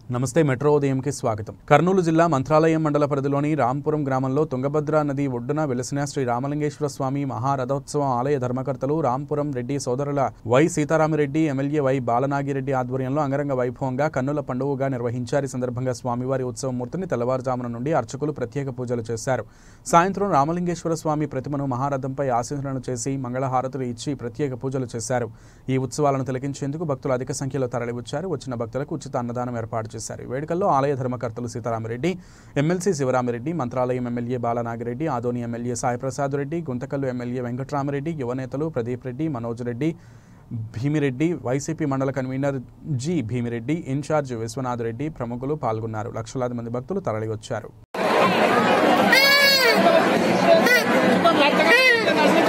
నమస్తే మెట్రో ఉదయంకి స్వాగతం. కర్నూలు జిల్లా మంత్రాలయం మండల పరిధిలోని రాంపురం గ్రామంలో తుంగభద్ర నది ఒడ్డున వెలిసిన శ్రీ రామలింగేశ్వర స్వామి మహారథోత్సవం ఆలయ ధర్మకర్తలు రాంపురం రెడ్డి సోదరుల Y Sitaramireddy, MLA Y Balanagireddy ఆధ్వర్యంలో అంగరంగ వైభవంగా కన్నుల పండుగగా నిర్వహించారు. ఈ సందర్భంగా స్వామివారి ఉత్సవ మూర్తిని తెల్లవారుజామున నుండి అర్చకులు ప్రత్యేక పూజలు చేశారు. సాయంత్రం రామలింగేశ్వర స్వామి ప్రతిమను మహారథంపై ఆశీర్వదన చేసి మంగళహారతులు ఇచ్చి ప్రత్యేక పూజలు చేశారు. ఈ ఉత్సవాలను తిలకించేందుకు భక్తులు అధిక సంఖ్యలో తరలివచ్చారు. వచ్చిన భక్తులకు ఉచిత అన్నదానం ఏర్పాటు చేశారు. వేడుకల్లో ఆలయ ధర్మకర్తలు Sitaramireddy, MLC Sivaramireddy, Mantralayam MLA Balanagireddy, Adoni MLA Saiprasad Reddy, Guntakallu MLA Venkatramareddy, యువనేతలు ప్రదీప్ రెడ్డి, మనోజ్ రెడ్డి, భీమిరెడ్డి, వైసీపీ మండల convener G Bhimireddy, incharge Vishwanath Reddy ప్రముఖులు పాల్గొన్నారు. లక్షలాది మంది భక్తులు తరలివచ్చారు.